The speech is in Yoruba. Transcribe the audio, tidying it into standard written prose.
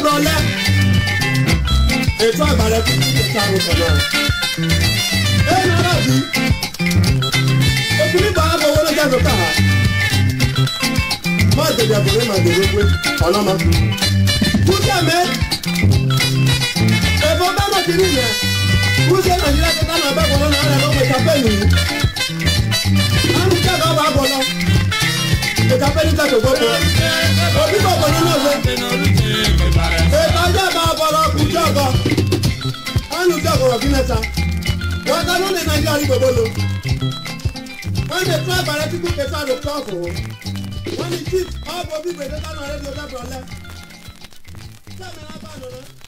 brọlẹ́ ètò àgbàrẹ tuntun tó ta àwọn ọ̀nà ẹ̀ nara bí òkúni bá a bọ̀ wọlé jáde ká má dèbí àbúrò má dèbí pé ọ̀nà má kúṣẹ́ mẹ́ ẹ̀fọ́ bá má kiri yẹn kúṣẹ́ nàìjíríà tó ká náà bẹ́ bọ̀ lọ́nà àrẹ lọ́wọ́ ìkàpẹ́ nìyí àrùn kí àgbà bá bọ̀ lọ ìkàpẹ́ ní tẹ̀sán gbọ́dọ̀ òbí bọ̀ bọ̀ nínú ọ̀sẹ̀ ìtajà bá bọ̀ lọ kùjọ́ ọ̀gọ́ àrùn kí ọ̀gọ̀ kí mẹ́ta wọ́n ta ló ní nàìjíríà rí gbogbo lò wọ́n lè tún àbàrẹ́ tí kò kẹta lò tọ́ọ̀kù wọ́n ní chief ọ̀bọ̀ bíbélì tó kánú àrẹ́díò dábọ̀ lẹ́ sẹ́mi lábàá nù náà.